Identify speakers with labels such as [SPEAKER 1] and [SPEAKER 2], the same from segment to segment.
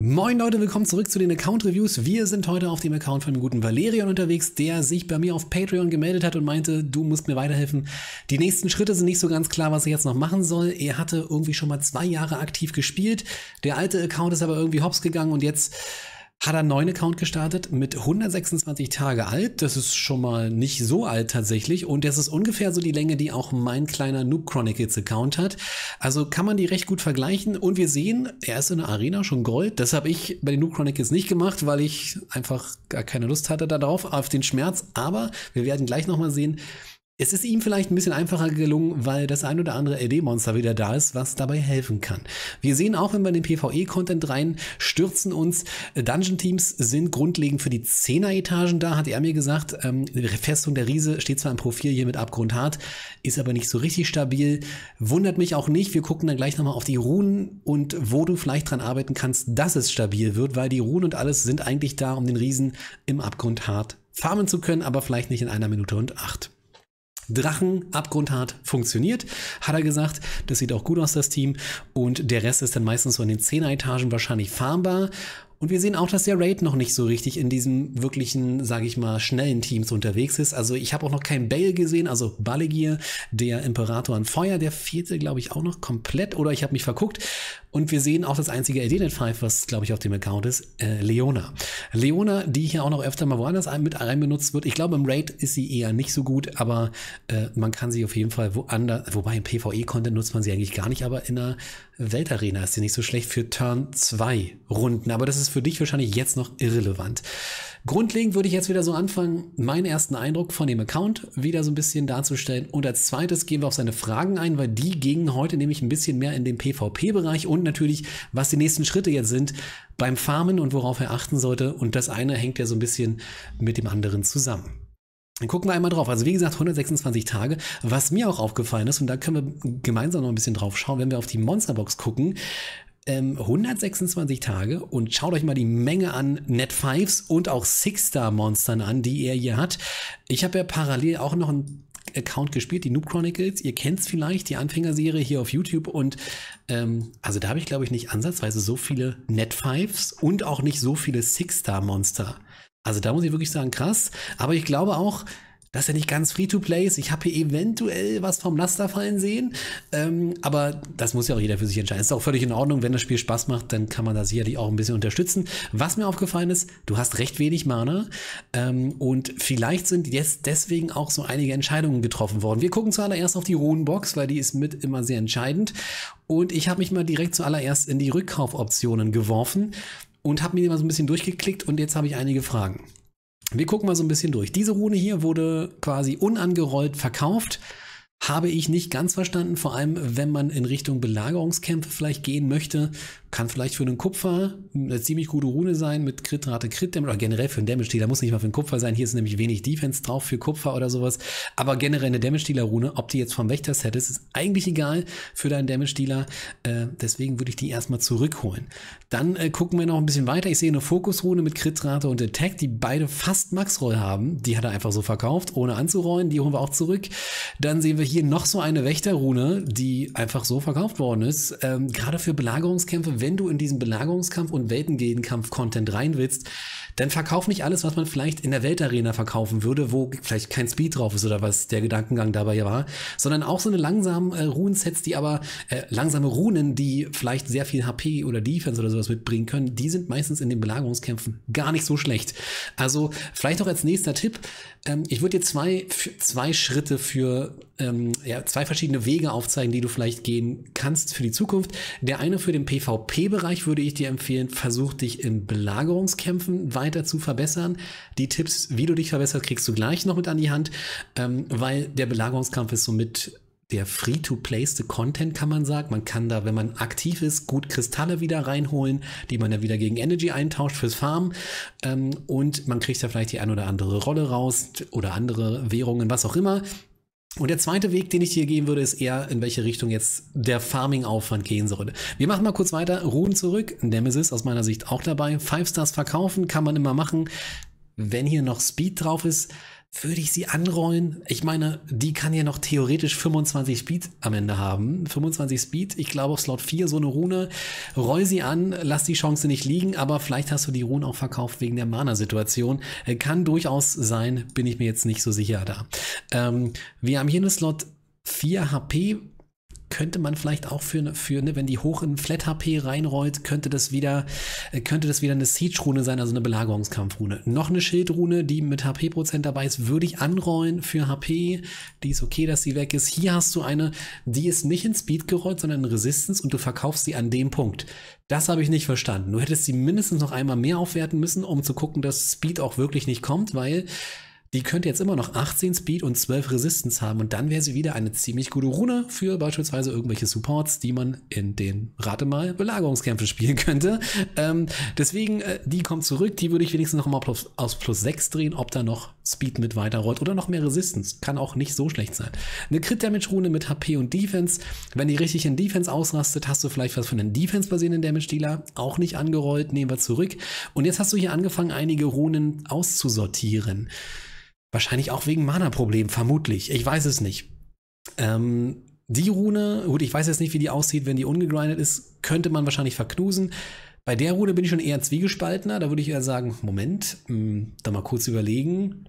[SPEAKER 1] Moin Leute, willkommen zurück zu den Account Reviews. Wir sind heute auf dem Account von dem guten Valerian unterwegs, der sich bei mir auf Patreon gemeldet hat und meinte, du musst mir weiterhelfen. Die nächsten Schritte sind nicht so ganz klar, was ich jetzt noch machen soll. Er hatte irgendwie schon mal 2 Jahre aktiv gespielt. Der alte Account ist aber irgendwie hops gegangen und jetzt hat er einen neuen Account gestartet mit 126 Tage alt. Das ist schon mal nicht so alt tatsächlich. Und das ist ungefähr so die Länge, die auch mein kleiner Noob Chronicles Account hat. Also kann man die recht gut vergleichen. Und wir sehen, er ist in der Arena schon Gold. Das habe ich bei den Noob Chronicles nicht gemacht, weil ich einfach gar keine Lust hatte darauf, auf den Schmerz. Aber wir werden gleich nochmal sehen, es ist ihm vielleicht ein bisschen einfacher gelungen, weil das ein oder andere LD-Monster wieder da ist, was dabei helfen kann. Wir sehen auch, wenn wir in den PvE-Content rein stürzen uns, Dungeon-Teams sind grundlegend für die 10er-Etagen da, hat er mir gesagt. Die Festung der Riese steht zwar im Profil hier mit Abgrundhart, ist aber nicht so richtig stabil. Wundert mich auch nicht, wir gucken dann gleich nochmal auf die Runen und wo du vielleicht dran arbeiten kannst, dass es stabil wird, weil die Runen und alles sind eigentlich da, um den Riesen im Abgrundhart farmen zu können, aber vielleicht nicht in 1 Minute und 8. Drachen, Abgrundhart funktioniert, hat er gesagt. Das sieht auch gut aus, das Team. Und der Rest ist dann meistens so in den 10er-Etagen wahrscheinlich farmbar. Und wir sehen auch, dass der Raid noch nicht so richtig in diesem wirklichen, sage ich mal, schnellen Teams unterwegs ist. Also ich habe auch noch keinen Bale gesehen, also Baligir, der Imperator an Feuer, der fehlte, glaube ich, auch noch komplett. Oder ich habe mich verguckt. Und wir sehen auch das einzige LD-Net 5, was, glaube ich, auf dem Account ist, Leona. Leona, die hier auch noch öfter mal woanders mit rein benutzt wird. Ich glaube, im Raid ist sie eher nicht so gut, aber man kann sie auf jeden Fall woanders, wobei im PvE-Content nutzt man sie eigentlich gar nicht, aber in der Weltarena ist sie nicht so schlecht für Turn 2 Runden. Aber das ist für dich wahrscheinlich jetzt noch irrelevant. Grundlegend würde ich jetzt wieder so anfangen, meinen ersten Eindruck von dem Account wieder so ein bisschen darzustellen. Und als zweites gehen wir auf seine Fragen ein, weil die gingen heute nämlich ein bisschen mehr in den PvP-Bereich und natürlich, was die nächsten Schritte jetzt sind beim Farmen und worauf er achten sollte. Und das eine hängt ja so ein bisschen mit dem anderen zusammen. Dann gucken wir einmal drauf. Also wie gesagt, 126 Tage. Was mir auch aufgefallen ist, und da können wir gemeinsam noch ein bisschen drauf schauen, wenn wir auf die Monsterbox gucken, 126 Tage und schaut euch mal die Menge an Net 5s und auch 6-Star-Monstern an, die er hier hat. Ich habe ja parallel auch noch einen Account gespielt, die Noob Chronicles. Ihr kennt es vielleicht, die Anfängerserie hier auf YouTube. Und also da habe ich, glaube ich, nicht ansatzweise so viele Net 5s und auch nicht so viele 6-Star-Monster. Also da muss ich wirklich sagen, krass. Aber ich glaube auch, dass er nicht ganz Free-to-Play ist. Ich habe hier eventuell was vom Laster fallen sehen. Aber das muss ja auch jeder für sich entscheiden. Ist auch völlig in Ordnung. Wenn das Spiel Spaß macht, dann kann man da sicherlich auch ein bisschen unterstützen. Was mir aufgefallen ist, du hast recht wenig Mana. Und vielleicht sind jetzt deswegen auch so einige Entscheidungen getroffen worden. Wir gucken zuallererst auf die Runenbox, weil die ist mit immer sehr entscheidend. Und ich habe mich mal direkt zuallererst in die Rückkaufoptionen geworfen und habe mir die mal so ein bisschen durchgeklickt. Und jetzt habe ich einige Fragen. Wir gucken mal so ein bisschen durch. Diese Rune hier wurde quasi unangerollt verkauft. Habe ich nicht ganz verstanden, vor allem wenn man in Richtung Belagerungskämpfe vielleicht gehen möchte. Kann vielleicht für einen Kupfer eine ziemlich gute Rune sein mit Crit-Rate, Crit-Damage oder generell für einen Damage-Dealer. Muss nicht mal für einen Kupfer sein. Hier ist nämlich wenig Defense drauf für Kupfer oder sowas. Aber generell eine Damage-Dealer-Rune, ob die jetzt vom Wächter-Set ist eigentlich egal für deinen Damage-Dealer. Deswegen würde ich die erstmal zurückholen. Dann gucken wir noch ein bisschen weiter. Ich sehe eine Fokus-Rune mit Crit-Rate und Attack, die beide fast Max-Roll haben. Die hat er einfach so verkauft, ohne anzurollen. Die holen wir auch zurück. Dann sehen wir hier noch so eine Wächter-Rune, die einfach so verkauft worden ist. Gerade für Belagerungskämpfe, wenn du in diesen Belagerungskampf und Weltengildenkampf-Content rein willst, dann verkauf nicht alles, was man vielleicht in der Weltarena verkaufen würde, wo vielleicht kein Speed drauf ist oder was der Gedankengang dabei war, sondern auch so eine langsame Runensets, die aber langsame Runen, die vielleicht sehr viel HP oder Defense oder sowas mitbringen können, die sind meistens in den Belagerungskämpfen gar nicht so schlecht. Also vielleicht auch als nächster Tipp, ich würde dir zwei Schritte für zwei verschiedene Wege aufzeigen, die du vielleicht gehen kannst für die Zukunft. Der eine für den PvP-Bereich würde ich dir empfehlen, versuch dich in Belagerungskämpfen weiter zu verbessern. Die Tipps, wie du dich verbesserst, kriegst du gleich noch mit an die Hand, weil der Belagerungskampf ist somit der free-to-playste Content, kann man sagen. Man kann da, wenn man aktiv ist, gut Kristalle wieder reinholen, die man dann wieder gegen Energy eintauscht fürs Farmen. Und man kriegt da vielleicht die ein oder andere Rolle raus oder andere Währungen, was auch immer. Und der zweite Weg, den ich dir geben würde, ist eher, in welche Richtung jetzt der Farming-Aufwand gehen sollte. Wir machen mal kurz weiter. Ruhen zurück. Nemesis aus meiner Sicht auch dabei. 5 Stars verkaufen kann man immer machen. Wenn hier noch Speed drauf ist, würde ich sie anrollen? Ich meine, die kann ja noch theoretisch 25 Speed am Ende haben. 25 Speed, ich glaube auf Slot 4 so eine Rune. Roll sie an, lass die Chance nicht liegen, aber vielleicht hast du die Rune auch verkauft wegen der Mana-Situation. Kann durchaus sein, bin ich mir jetzt nicht so sicher da. Wir haben hier eine Slot 4 HP. Könnte man vielleicht auch für wenn die hoch in Flat HP reinrollt, könnte das wieder eine Siege-Rune sein, also eine Belagerungskampfrune. Noch eine Schildrune, die mit HP-Prozent dabei ist, würde ich anrollen für HP. Die ist okay, dass sie weg ist. Hier hast du eine, die ist nicht in Speed gerollt, sondern in Resistance und du verkaufst sie an dem Punkt. Das habe ich nicht verstanden. Du hättest sie mindestens noch einmal mehr aufwerten müssen, um zu gucken, dass Speed auch wirklich nicht kommt, weil die könnte jetzt immer noch 18 Speed und 12 Resistance haben und dann wäre sie wieder eine ziemlich gute Rune für beispielsweise irgendwelche Supports, die man in den, rate mal, Belagerungskämpfen spielen könnte. Deswegen, die kommt zurück, die würde ich wenigstens noch mal aus plus 6 drehen, ob da noch Speed mit weiterrollt oder noch mehr Resistance. Kann auch nicht so schlecht sein. Eine Crit-Damage-Rune mit HP und Defense. Wenn die richtig in Defense ausrastet, hast du vielleicht was von einem Defense-basierenden Damage-Dealer. Auch nicht angerollt, nehmen wir zurück. Und jetzt hast du hier angefangen, einige Runen auszusortieren. Wahrscheinlich auch wegen Mana-Problemen, vermutlich. Ich weiß es nicht. Die Rune, gut, ich weiß jetzt nicht, wie die aussieht, wenn die ungegrindet ist, könnte man wahrscheinlich verknusen. Bei der Rune bin ich schon eher zwiegespaltener. Da würde ich eher sagen, Moment, da mal kurz überlegen.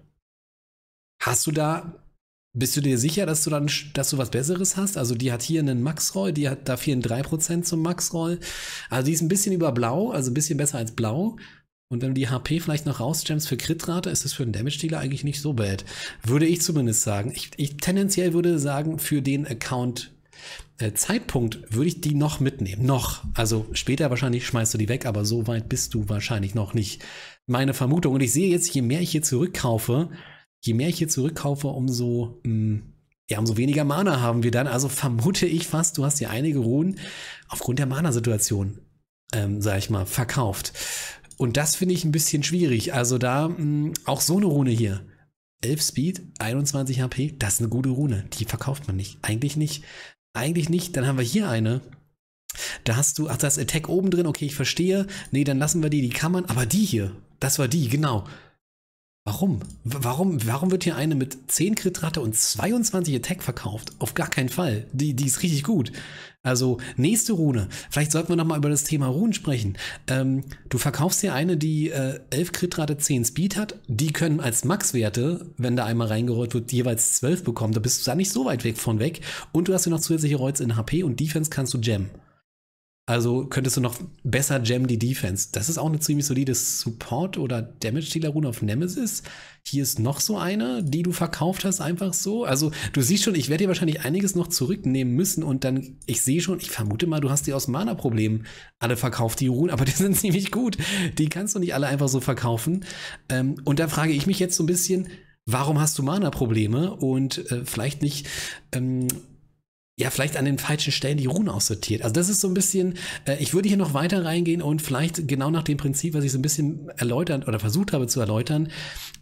[SPEAKER 1] Bist du dir sicher, dass du was Besseres hast? Also die hat hier einen Max-Roll, die hat da 4,3% zum Max-Roll. Also die ist ein bisschen über Blau, also ein bisschen besser als Blau. Und wenn du die HP vielleicht noch rausjammst für Crit-Rate, ist das für einen Damage-Dealer eigentlich nicht so bad. Würde ich zumindest sagen. Ich tendenziell würde sagen, für den Account Zeitpunkt würde ich die noch mitnehmen. Noch. Also später wahrscheinlich schmeißt du die weg, aber so weit bist du wahrscheinlich noch nicht. Meine Vermutung. Und ich sehe jetzt, je mehr ich hier zurückkaufe, umso weniger Mana haben wir dann. Also vermute ich fast, du hast hier einige Runen aufgrund der Mana-Situation, sag ich mal, verkauft. Und das finde ich ein bisschen schwierig. Also da auch so eine Rune hier. 11 Speed, 21 HP, das ist eine gute Rune. Die verkauft man nicht. Eigentlich nicht. Dann haben wir hier eine. Da hast du, das Attack oben drin. Okay, ich verstehe. Nee, dann lassen wir die kann man. Aber die hier, das war die, genau. Warum? Warum wird hier eine mit 10 Crit-Rate und 22 Attack verkauft? Auf gar keinen Fall. Die ist richtig gut. Also, nächste Rune. Vielleicht sollten wir noch mal über das Thema Runen sprechen. Du verkaufst hier eine, die 11 Crit-Rate, 10 Speed hat. Die können als Max-Werte, wenn da einmal reingerollt wird, jeweils 12 bekommen. Da bist du da nicht so weit weg von weg. Und du hast hier noch zusätzliche Rolls in HP und Defense kannst du jammen. Also könntest du noch besser jammen die Defense. Das ist auch eine ziemlich solide Support- oder Damage-Dealer-Rune auf Nemesis. Hier ist noch so eine, die du verkauft hast, einfach so. Also du siehst schon, ich werde dir wahrscheinlich einiges noch zurücknehmen müssen und dann, ich vermute mal, du hast die aus Mana-Problemen alle verkauft, die Runen, aber die sind ziemlich gut. Die kannst du nicht alle einfach so verkaufen. Und da frage ich mich jetzt so ein bisschen, warum hast du Mana-Probleme und vielleicht nicht... vielleicht an den falschen Stellen die Runen aussortiert. Also das ist so ein bisschen, ich würde hier noch weiter reingehen und vielleicht genau nach dem Prinzip, was ich so ein bisschen erläutern oder versucht habe zu erläutern,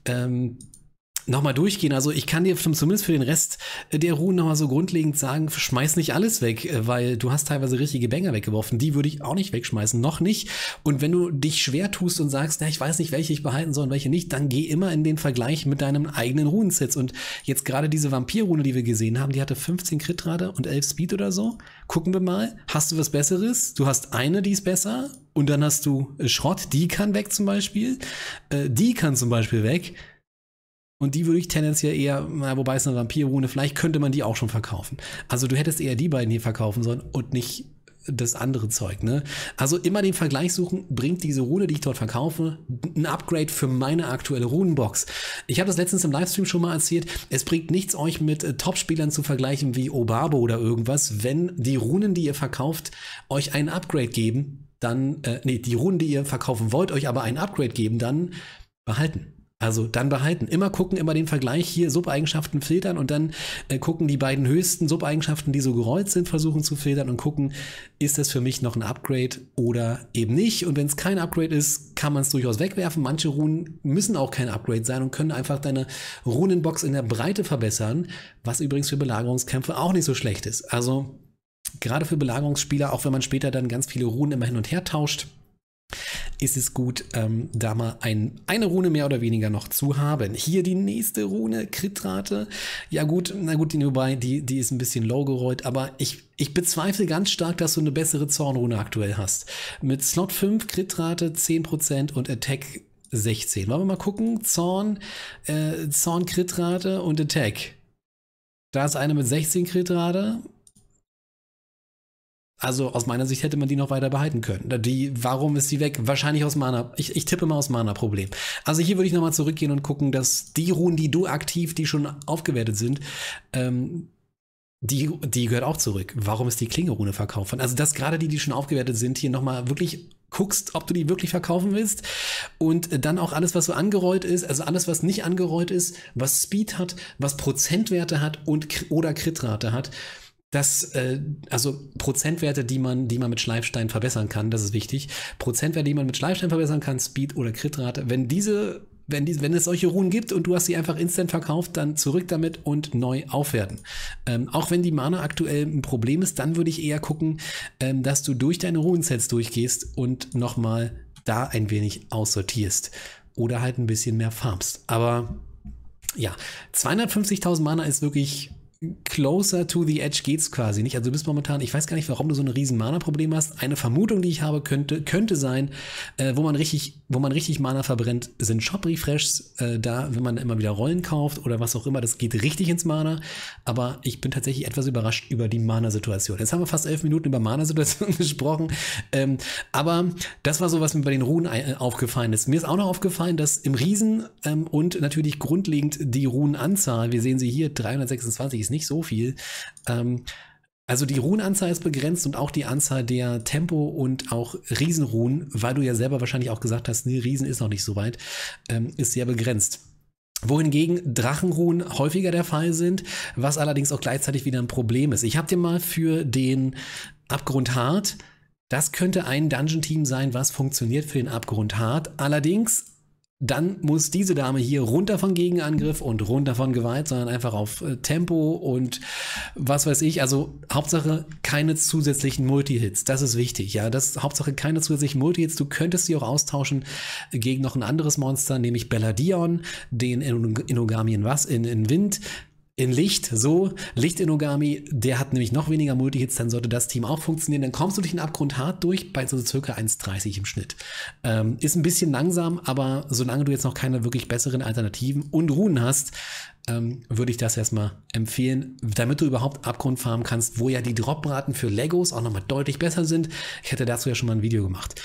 [SPEAKER 1] nochmal durchgehen. Also ich kann dir zumindest für den Rest der Runen nochmal so grundlegend sagen, schmeiß nicht alles weg, weil du hast teilweise richtige Banger weggeworfen. Die würde ich auch nicht wegschmeißen, noch nicht. Und wenn du dich schwer tust und sagst, ich weiß nicht, welche ich behalten soll und welche nicht, dann geh immer in den Vergleich mit deinem eigenen Runensets. Und jetzt gerade diese Vampir-Rune, die wir gesehen haben, die hatte 15 Crit-Rate und 11 Speed oder so. Gucken wir mal. Hast du was Besseres? Du hast eine, die ist besser. Und dann hast du Schrott, die kann weg zum Beispiel. Die kann zum Beispiel weg. Und die würde ich tendenziell eher, wobei es eine Vampir-Rune, vielleicht könnte man die auch schon verkaufen. Also du hättest eher die beiden hier verkaufen sollen und nicht das andere Zeug, ne? Also immer den Vergleich suchen, bringt diese Rune, die ich dort verkaufe, ein Upgrade für meine aktuelle Runenbox. Ich habe das letztens im Livestream schon mal erzählt, es bringt nichts, euch mit Top-Spielern zu vergleichen wie Obabo oder irgendwas, wenn die Runen, die ihr verkauft, euch ein Upgrade geben, dann, die Runen, die ihr verkaufen wollt, euch aber ein Upgrade geben, dann behalten. Also dann behalten. Immer gucken, immer den Vergleich hier, Subeigenschaften filtern und dann gucken die beiden höchsten Subeigenschaften, die so gerollt sind, versuchen zu filtern und gucken, ist das für mich noch ein Upgrade oder eben nicht. Und wenn es kein Upgrade ist, kann man es durchaus wegwerfen. Manche Runen müssen auch kein Upgrade sein und können einfach deine Runenbox in der Breite verbessern, was übrigens für Belagerungskämpfe auch nicht so schlecht ist. Also gerade für Belagerungsspieler, auch wenn man später dann ganz viele Runen immer hin und her tauscht, ist es gut, da mal eine Rune mehr oder weniger noch zu haben. Hier die nächste Rune, Kritrate. Ja gut, na gut, wobei, die ist ein bisschen low gerollt, aber ich bezweifle ganz stark, dass du eine bessere Zornrune aktuell hast. Mit Slot 5 Kritrate 10% und Attack 16. Wollen wir mal gucken? Zorn, Kritrate und Attack. Da ist eine mit 16 Kritrate. Also aus meiner Sicht hätte man die noch weiter behalten können. Warum ist die weg? Wahrscheinlich aus Mana. Ich tippe mal aus Mana-Problem. Also hier würde ich nochmal zurückgehen und gucken, dass die Runen, die du aktiv, die schon aufgewertet sind, die gehört auch zurück. Warum ist die Klingerune verkauft worden? Also dass gerade die schon aufgewertet sind, hier nochmal wirklich guckst, ob du die wirklich verkaufen willst. Und dann auch alles, was so angerollt ist, also alles, was nicht angerollt ist, was Speed hat, was Prozentwerte hat oder Kritrate hat. Also Prozentwerte, die man mit Schleifstein verbessern kann, das ist wichtig. Prozentwerte, die man mit Schleifstein verbessern kann, Speed oder Kritrate. Wenn es solche Runen gibt und du hast sie einfach instant verkauft, dann zurück damit und neu aufwerten. Auch wenn die Mana aktuell ein Problem ist, dann würde ich eher gucken, dass du durch deine Runensets durchgehst und nochmal da ein wenig aussortierst. Oder halt ein bisschen mehr farmst. Aber ja, 250.000 Mana ist wirklich closer to the edge geht's quasi nicht. Also du bist momentan, ich weiß gar nicht, warum du so ein riesen Mana-Problem hast. Eine Vermutung, die ich habe, könnte sein, wo man richtig Mana verbrennt, sind Shop-Refreshs. Wenn man immer wieder Rollen kauft oder was auch immer, das geht richtig ins Mana. Aber ich bin tatsächlich etwas überrascht über die Mana-Situation. Jetzt haben wir fast 11 Minuten über Mana-Situation gesprochen. Aber das war so, was mir bei den Runen aufgefallen ist. Mir ist auch noch aufgefallen, dass im Riesen und natürlich grundlegend die Runenanzahl, wir sehen sie hier, 326 ist nicht so viel. Also die Runenanzahl ist begrenzt und auch die Anzahl der Tempo- und auch Riesenrunen, weil du ja selber wahrscheinlich auch gesagt hast, nee, Riesen ist noch nicht so weit, ist sehr begrenzt. Wohingegen Drachenruhen häufiger der Fall sind, was allerdings auch gleichzeitig wieder ein Problem ist. Ich habe dir mal für den Abgrund hart, das könnte ein Dungeon-Team sein, was funktioniert für den Abgrund hart. Allerdings dann muss diese Dame hier runter von Gegenangriff und runter von Gewalt, sondern einfach auf Tempo und was weiß ich. Also Hauptsache keine zusätzlichen Multi-Hits. Das ist wichtig. Ja, Hauptsache keine zusätzlichen Multi-Hits. Du könntest sie auch austauschen gegen noch ein anderes Monster, nämlich Belladion, den Inogami in Wind. In Licht, Licht-Inogami, der hat nämlich noch weniger Multi-Hits, dann sollte das Team auch funktionieren. Dann kommst du durch den Abgrund hart durch, bei so circa 1,30 im Schnitt. Ist ein bisschen langsam, aber solange du jetzt noch keine wirklich besseren Alternativen und Runen hast, würde ich das erstmal empfehlen, damit du überhaupt Abgrund farmen kannst, wo ja die Dropraten für Legos auch nochmal deutlich besser sind. Ich hätte dazu ja schon mal ein Video gemacht.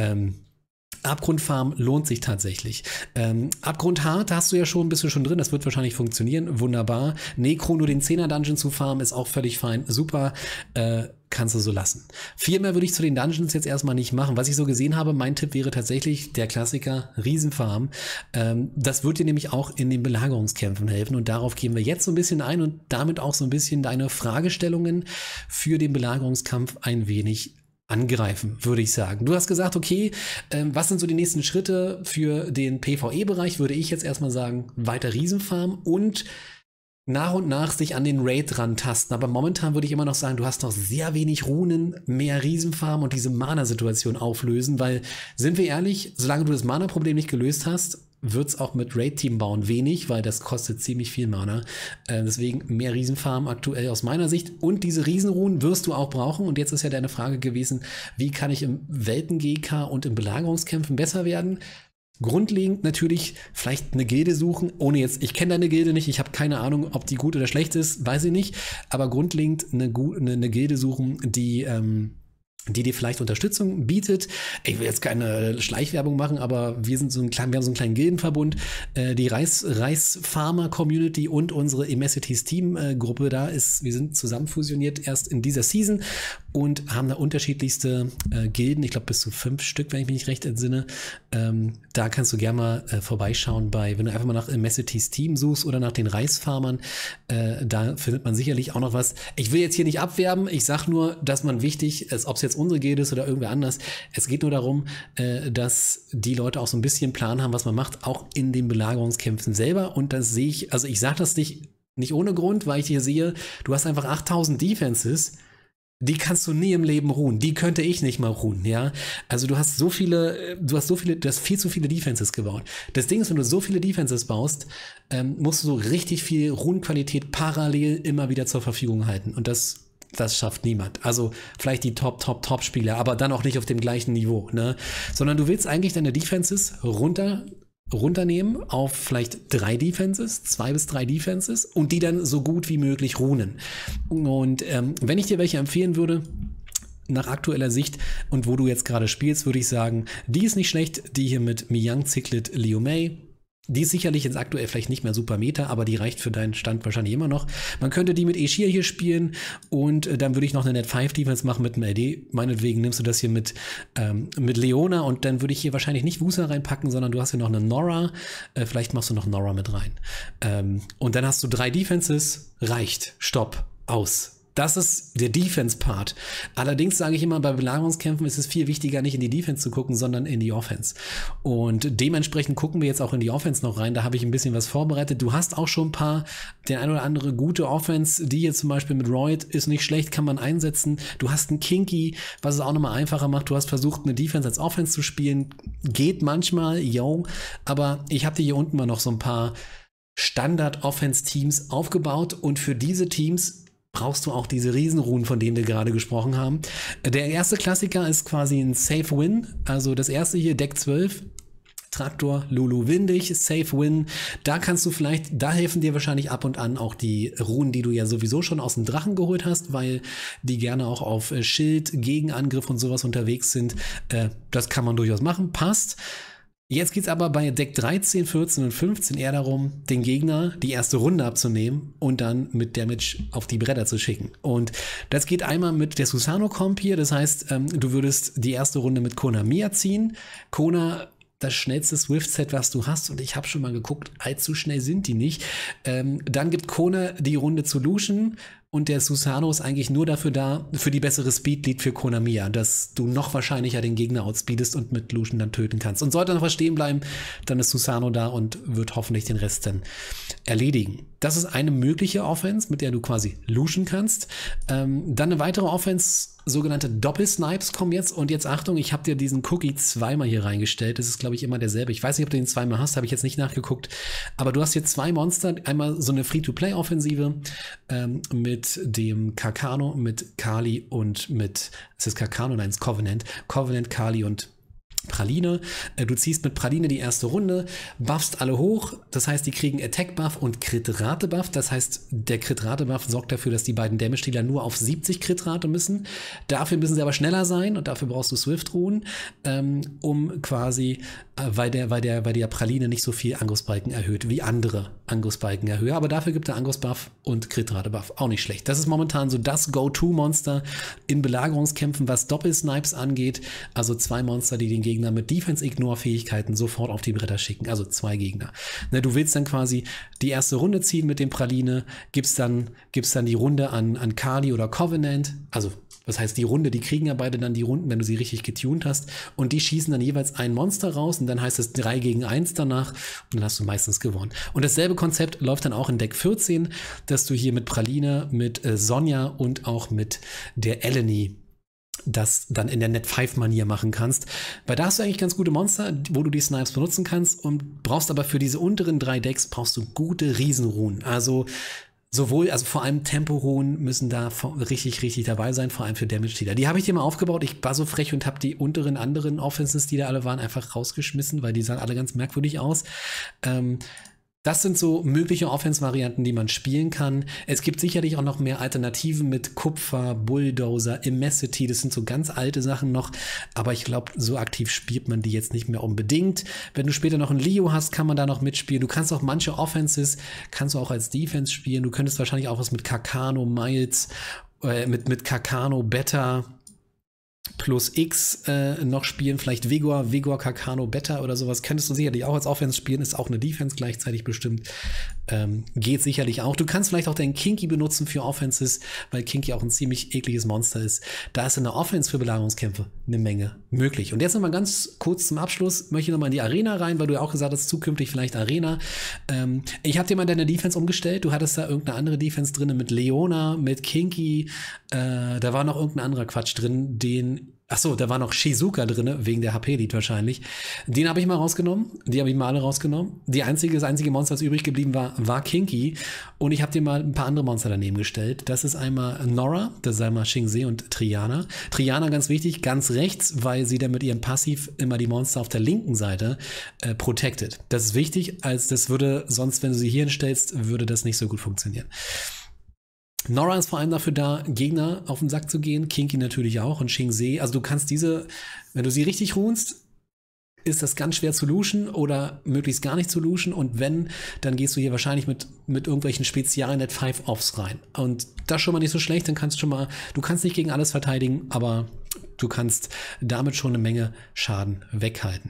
[SPEAKER 1] Abgrundfarm lohnt sich tatsächlich. Abgrund hart, da bist du schon drin, das wird wahrscheinlich funktionieren, wunderbar. Necro nur den 10er Dungeon zu farmen, ist auch völlig fein, super, kannst du so lassen. Viel mehr würde ich zu den Dungeons jetzt erstmal nicht machen. Was ich so gesehen habe, mein Tipp wäre tatsächlich der Klassiker Riesenfarm. Das wird dir nämlich auch in den Belagerungskämpfen helfen und darauf gehen wir jetzt so ein bisschen ein und damit auch so ein bisschen deine Fragestellungen für den Belagerungskampf ein wenig angreifen, würde ich sagen. Du hast gesagt, okay, was sind so die nächsten Schritte für den PvE-Bereich? Würde ich jetzt erstmal sagen, weiter Riesenfarm und nach sich an den Raid rantasten. Aber momentan würde ich immer noch sagen, du hast noch sehr wenig Runen, mehr Riesenfarm und diese Mana-Situation auflösen, weil, sind wir ehrlich, solange du das Mana-Problem nicht gelöst hast, wird es auch mit Raid-Team bauen wenig, weil das kostet ziemlich viel Mana. Deswegen mehr Riesenfarm aktuell aus meiner Sicht. Und diese Riesenruhen wirst du auch brauchen. Und jetzt ist ja deine Frage gewesen, wie kann ich im Welten-GK und im Belagerungskämpfen besser werden? Grundlegend natürlich vielleicht eine Gilde suchen, ich kenne deine Gilde nicht, ich habe keine Ahnung, ob die gut oder schlecht ist, weiß ich nicht. Aber grundlegend eine Gilde suchen, die dir vielleicht Unterstützung bietet. Ich will jetzt keine Schleichwerbung machen, aber wir haben so einen kleinen Gildenverbund. Die Reisfarmer-Community und unsere Imessities Team-Gruppe wir sind zusammen fusioniert erst in dieser Season und haben da unterschiedlichste Gilden, ich glaube bis zu 5 Stück, wenn ich mich nicht recht entsinne. Da kannst du gerne mal vorbeischauen wenn du einfach mal nach Imessities Team suchst oder nach den Reisfarmern, da findet man sicherlich auch noch was. Ich will jetzt hier nicht abwerben, ich sag nur, dass man wichtig ist, ob es jetzt unsere Gilde ist oder irgendwer anders. Es geht nur darum, dass die Leute auch so ein bisschen Plan haben, was man macht, auch in den Belagerungskämpfen selber. Und das sehe ich, also ich sage das nicht ohne Grund, weil ich hier sehe, du hast einfach 8000 Defenses Die kannst du nie im Leben ruhen. Die könnte ich nicht mal ruhen, ja. Also du hast viel zu viele Defenses gebaut. Das Ding ist, wenn du so viele Defenses baust, musst du so richtig viel Runenqualität parallel immer wieder zur Verfügung halten. Und das schafft niemand. Also vielleicht die Top-Spieler, aber dann auch nicht auf dem gleichen Niveau, ne? Sondern du willst eigentlich deine Defenses runternehmen auf vielleicht 3 Defenses, 2 bis 3 Defenses und die dann so gut wie möglich runen. Und wenn ich dir welche empfehlen würde, nach aktueller Sicht und wo du jetzt gerade spielst, würde ich sagen, die ist nicht schlecht, die hier mit Miyoung, Ciclet, Liu Mei. Die ist sicherlich jetzt aktuell vielleicht nicht mehr super Meta, aber die reicht für deinen Stand wahrscheinlich immer noch. Man könnte die mit Eshir hier spielen und dann würde ich noch eine Net 5 Defense machen mit einem LD. Meinetwegen nimmst du das hier mit Leona und dann würde ich hier wahrscheinlich nicht Wusa reinpacken, sondern du hast hier noch eine Nora. Vielleicht machst du noch Nora mit rein. Und dann hast du 3 Defenses. Reicht. Stopp. Aus. Das ist der Defense-Part. Allerdings sage ich immer, bei Belagerungskämpfen ist es viel wichtiger, nicht in die Defense zu gucken, sondern in die Offense. Und dementsprechend gucken wir jetzt auch in die Offense noch rein. Da habe ich ein bisschen was vorbereitet. Du hast auch schon der ein oder andere gute Offense, die hier zum Beispiel mit Royd ist nicht schlecht, kann man einsetzen. Du hast einen Kinky, was es auch nochmal einfacher macht. Du hast versucht, eine Defense als Offense zu spielen. Geht manchmal, aber ich habe dir hier unten mal noch so ein paar Standard-Offense-Teams aufgebaut und für diese Teams brauchst du auch diese Riesenruhen, von denen wir gerade gesprochen haben. Der erste Klassiker ist quasi ein Safe Win. Also das erste hier, Deck 12. Traktor, Lulu Windig, Safe Win. Da helfen dir wahrscheinlich ab und an auch die Runen, die du ja sowieso schon aus dem Drachen geholt hast, weil die gerne auch auf Schild, Gegenangriff und sowas unterwegs sind. Das kann man durchaus machen, passt. Jetzt geht's aber bei Deck 13, 14 und 15 eher darum, den Gegner die erste Runde abzunehmen und dann mit Damage auf die Bretter zu schicken. Und das geht einmal mit der Susano-Comp hier, das heißt, du würdest die erste Runde mit Kona Mia ziehen. Kona, das schnellste Swift-Set, was du hast, und ich habe schon mal geguckt, allzu schnell sind die nicht. Dann gibt Kona die Runde zu Lucian. Und der Susano ist eigentlich nur dafür da, für die bessere Speed-Lead für Kona Mia, dass du noch wahrscheinlicher den Gegner outspeedest und mit Lucian dann töten kannst. Und sollte noch was stehen bleiben, dann ist Susano da und wird hoffentlich den Rest dann erledigen. Das ist eine mögliche Offense, mit der du quasi Lucian kannst. Dann eine weitere Offense, sogenannte Doppel-Snipes kommen jetzt. Und jetzt Achtung, ich habe dir diesen Cookie zweimal hier reingestellt. Das ist, glaube ich, immer derselbe. Ich weiß nicht, ob du den zweimal hast, habe ich jetzt nicht nachgeguckt. Aber du hast hier 2 Monster. Einmal so eine Free-to-Play-Offensive mit dem Kakano, mit Kali und mit, es ist Kakano, nein, es ist Covenant. Covenant, Kali und Praline. Du ziehst mit Praline die erste Runde, buffst alle hoch, das heißt, die kriegen Attack-Buff und Crit-Rate-Buff, das heißt, der Crit-Rate-Buff sorgt dafür, dass die beiden Damage-Dealer nur auf 70 Crit-Rate müssen. Dafür müssen sie aber schneller sein und dafür brauchst du Swift-Ruhen, um quasi, weil der Praline nicht so viel Angriffsbalken erhöht, wie andere Angriffsbalken erhöhen, aber dafür gibt er Angriffsbuff und Crit-Rate-Buff, auch nicht schlecht. Das ist momentan so das Go-To-Monster in Belagerungskämpfen, was Doppel-Snipes angeht, also 2 Monster, die den Gegner mit Defense-Ignore-Fähigkeiten sofort auf die Bretter schicken, also 2 Gegner. Ne, du willst dann quasi die erste Runde ziehen mit dem Praline, gibst dann die Runde an Kali oder Covenant, also das heißt, die Runde, die kriegen ja beide dann die Runden, wenn du sie richtig getuned hast, und die schießen dann jeweils ein Monster raus und dann heißt es 3 gegen 1 danach und dann hast du meistens gewonnen. Und dasselbe Konzept läuft dann auch in Deck 14, dass du hier mit Praline, mit Sonja und auch mit der Eleni das dann in der Net-5-Manier machen kannst. Weil da hast du eigentlich ganz gute Monster, wo du die Snipes benutzen kannst und brauchst aber für diese unteren 3 Decks brauchst du gute Riesenruhen. Also vor allem Tempo-Ruhen müssen da richtig, richtig dabei sein, vor allem für Damage-Dealer. Die habe ich dir mal aufgebaut. Ich war so frech und habe die unteren anderen Offenses, die da alle waren, einfach rausgeschmissen, weil die sahen alle ganz merkwürdig aus. Das sind so mögliche Offense-Varianten, die man spielen kann. Es gibt sicherlich auch noch mehr Alternativen mit Kupfer, Bulldozer, Immensity. Das sind so ganz alte Sachen noch. Aber ich glaube, so aktiv spielt man die jetzt nicht mehr unbedingt. Wenn du später noch einen Leo hast, kann man da noch mitspielen. Du kannst auch manche Offenses, kannst du auch als Defense spielen. Du könntest wahrscheinlich auch was mit Kakano, Miles, mit Kakano, Beta plus X noch spielen, vielleicht Vigor Kakano Beta oder sowas, könntest du sicherlich auch als Offense spielen, ist auch eine Defense gleichzeitig bestimmt. Geht sicherlich auch. Du kannst vielleicht auch deinen Kinky benutzen für Offenses, weil Kinky auch ein ziemlich ekliges Monster ist. Da ist in der Offense für Belagerungskämpfe eine Menge möglich. Und jetzt nochmal ganz kurz zum Abschluss, möchte ich nochmal in die Arena rein, weil du ja auch gesagt hast, zukünftig vielleicht Arena. Ich habe dir mal deine Defense umgestellt, du hattest da irgendeine andere Defense drin mit Leona, mit Kinky, da war noch irgendein anderer Quatsch drin, da war noch Shizuka drin, wegen der HP-Lead wahrscheinlich. Den habe ich mal rausgenommen. Die habe ich mal alle rausgenommen. Das einzige Monster, das übrig geblieben war Kinky. Und ich habe dir mal ein paar andere Monster daneben gestellt. Das ist einmal Nora, das ist einmal Xingze und Triana. Triana ganz wichtig, ganz rechts, weil sie dann mit ihrem Passiv immer die Monster auf der linken Seite protected. Das ist wichtig, als das würde sonst, wenn du sie hier hinstellst, würde das nicht so gut funktionieren. Nora ist vor allem dafür da, Gegner auf den Sack zu gehen, Kinky natürlich auch und Xingze. Also du kannst wenn du sie richtig runst, ist das ganz schwer zu luschen oder möglichst gar nicht zu luschen. Und wenn, dann gehst du hier wahrscheinlich mit irgendwelchen Spezial-Net 5 Offs rein. Und das schon mal nicht so schlecht, dann du kannst nicht gegen alles verteidigen, aber du kannst damit schon eine Menge Schaden weghalten.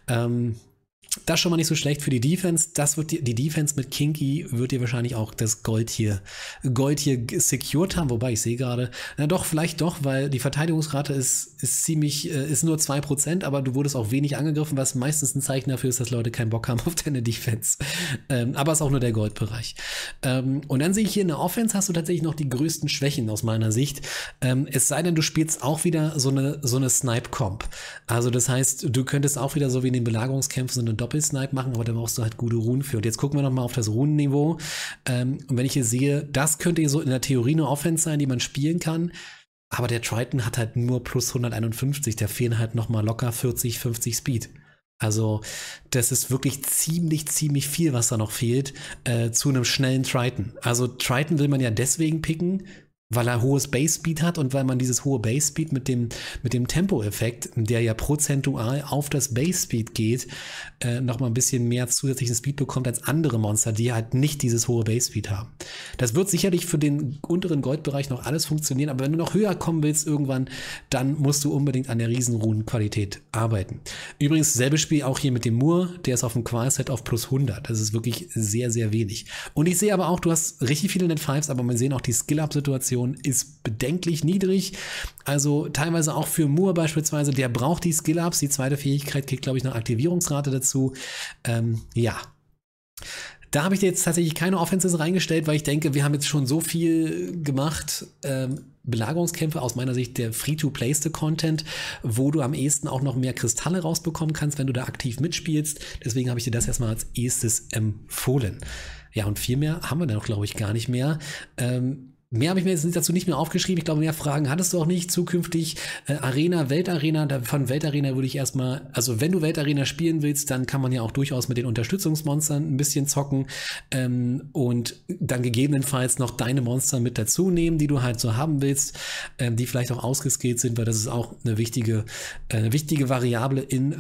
[SPEAKER 1] Das schon mal nicht so schlecht für die Defense. Die Defense mit Kinky wird dir wahrscheinlich auch das Gold hier secured haben. Wobei ich sehe gerade, vielleicht doch, weil die Verteidigungsrate ist nur 2%, aber du wurdest auch wenig angegriffen, was meistens ein Zeichen dafür ist, dass Leute keinen Bock haben auf deine Defense. Aber ist auch nur der Goldbereich. Und dann sehe ich hier in der Offense hast du tatsächlich noch die größten Schwächen aus meiner Sicht. Es sei denn, du spielst auch wieder so eine Snipe-Comp. Also das heißt, du könntest auch wieder so wie in den Belagerungskämpfen so eine Doppelsnipe machen, aber da brauchst du halt gute Runen für. Und jetzt gucken wir nochmal auf das Runenniveau. Und wenn ich hier sehe, das könnte hier so in der Theorie eine Offense sein, die man spielen kann. Aber der Triton hat halt nur plus 151. Da fehlen halt nochmal locker 40, 50 Speed. Also das ist wirklich ziemlich viel, was da noch fehlt zu einem schnellen Triton. Also Triton will man ja deswegen picken, weil er hohes Base-Speed hat und weil man dieses hohe Base-Speed mit dem Tempo-Effekt, der ja prozentual auf das Base-Speed geht, nochmal ein bisschen mehr zusätzlichen Speed bekommt als andere Monster, die halt nicht dieses hohe Base-Speed haben. Das wird sicherlich für den unteren Goldbereich noch alles funktionieren, aber wenn du noch höher kommen willst irgendwann, dann musst du unbedingt an der Riesenrunenqualität arbeiten. Übrigens, selbe Spiel auch hier mit dem Moor, der ist auf dem Qual-Set auf plus 100. Das ist wirklich sehr wenig. Und ich sehe aber auch, du hast richtig viele Net 5s, aber man sehen auch die Skill-Up-Situation ist bedenklich niedrig. Also teilweise auch für Moor beispielsweise, der braucht die Skill-Ups. Die zweite Fähigkeit kriegt, glaube ich, eine Aktivierungsrate dazu. Ja. Da habe ich jetzt tatsächlich keine Offenses reingestellt, weil ich denke, wir haben jetzt schon so viel gemacht. Belagerungskämpfe aus meiner Sicht der Free-to-Play-Content, wo du am ehesten auch noch mehr Kristalle rausbekommen kannst, wenn du da aktiv mitspielst. Deswegen habe ich dir das erstmal als erstes empfohlen. Ja, und viel mehr haben wir da noch, glaube ich, gar nicht mehr. Mehr habe ich mir jetzt dazu nicht mehr aufgeschrieben. Ich glaube, mehr Fragen hattest du auch nicht. Zukünftig Arena, Weltarena. Von Weltarena würde ich erstmal, also wenn du Weltarena spielen willst, dann kann man ja auch durchaus mit den Unterstützungsmonstern ein bisschen zocken und dann gegebenenfalls noch deine Monster mit dazu nehmen, die du halt so haben willst, die vielleicht auch ausgeskillt sind, weil das ist auch eine wichtige Variable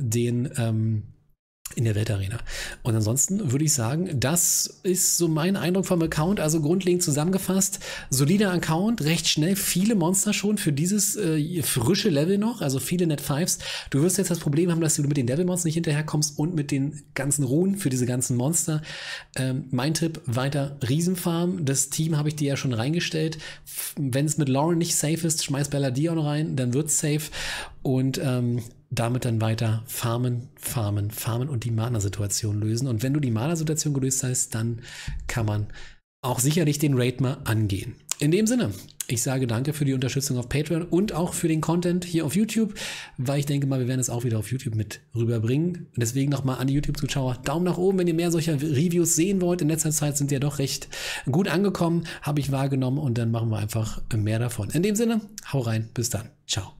[SPEAKER 1] in der Weltarena. Und ansonsten würde ich sagen, das ist so mein Eindruck vom Account. Also grundlegend zusammengefasst, solider Account, recht schnell, viele Monster schon für dieses frische Level noch, also viele Net 5s. Du wirst jetzt das Problem haben, dass du mit den Devil-Monstern nicht hinterherkommst und mit den ganzen Runen für diese ganzen Monster. Mein Tipp, weiter Riesenfarm. Das Team habe ich dir ja schon reingestellt. Wenn es mit Lauren nicht safe ist, schmeiß Belladion rein, dann wird es safe. Und damit dann weiter farmen und die Mana-Situation lösen. Und wenn du die Mana-Situation gelöst hast, dann kann man auch sicherlich den Raid mal angehen. In dem Sinne, ich sage danke für die Unterstützung auf Patreon und auch für den Content hier auf YouTube, weil ich denke mal, wir werden es auch wieder auf YouTube mit rüberbringen. Deswegen nochmal an die YouTube-Zuschauer, Daumen nach oben, wenn ihr mehr solcher Reviews sehen wollt. In letzter Zeit sind die ja doch recht gut angekommen, habe ich wahrgenommen und dann machen wir einfach mehr davon. In dem Sinne, hau rein, bis dann, ciao.